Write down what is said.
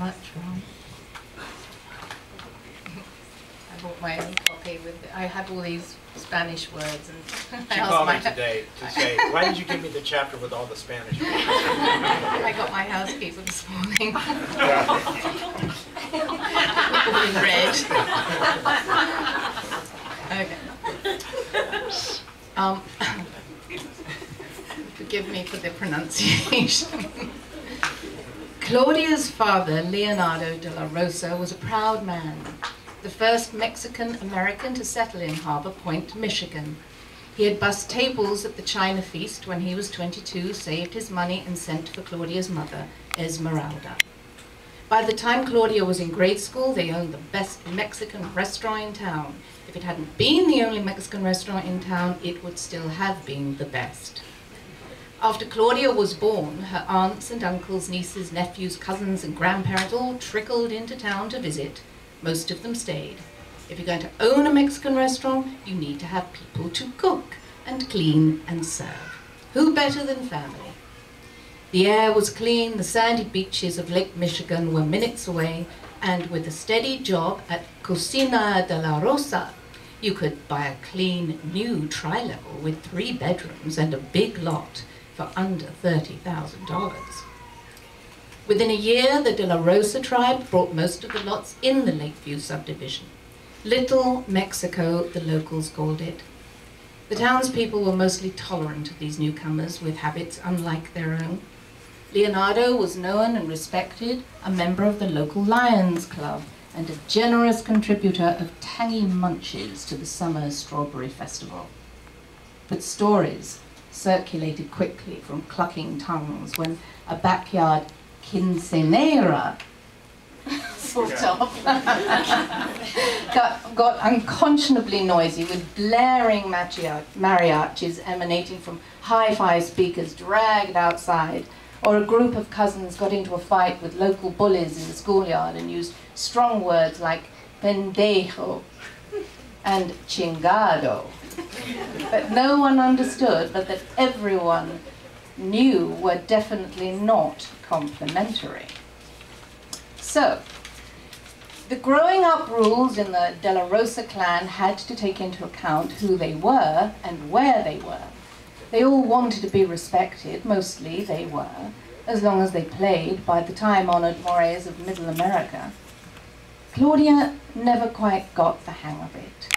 much, Ron. I bought my own copy with. I have all these Spanish words, and She called me today to say, "Why did you give me the chapter with all the Spanish words?" I got my housekeeper this morning. In red. Okay. Forgive me for the pronunciation. Claudia's father, Leonardo de la Rosa, was a proud man, the first Mexican-American to settle in Harbor Point, Michigan. He had bussed tables at the China feast when he was 22, saved his money, and sent for Claudia's mother, Esmeralda. By the time Claudia was in grade school, they owned the best Mexican restaurant in town. If it hadn't been the only Mexican restaurant in town, it would still have been the best. After Claudia was born, her aunts and uncles, nieces, nephews, cousins, and grandparents all trickled into town to visit. Most of them stayed. If you're going to own a Mexican restaurant, you need to have people to cook and clean and serve. Who better than family? The air was clean, the sandy beaches of Lake Michigan were minutes away, and with a steady job at Cocina de la Rosa, you could buy a clean, new tri-level with 3 bedrooms and a big lot for under $30,000. Within a year, the De La Rosa tribe brought most of the lots in the Lakeview subdivision. Little Mexico, the locals called it. The townspeople were mostly tolerant of these newcomers with habits unlike their own. Leonardo was known and respected, a member of the local Lions Club, and a generous contributor of tangy munches to the summer strawberry festival. But stories circulated quickly from clucking tongues when a backyard quinceanera sort of got unconscionably noisy with blaring mariachis emanating from hi-fi speakers dragged outside, or a group of cousins got into a fight with local bullies in the schoolyard and used strong words like pendejo and chingado. But no one understood, but that everyone knew were definitely not complimentary. So, the growing up rules in the De La Rosa clan had to take into account who they were and where they were. They all wanted to be respected, mostly they were, as long as they played by the time-honored mores of Middle America. Claudia never quite got the hang of it.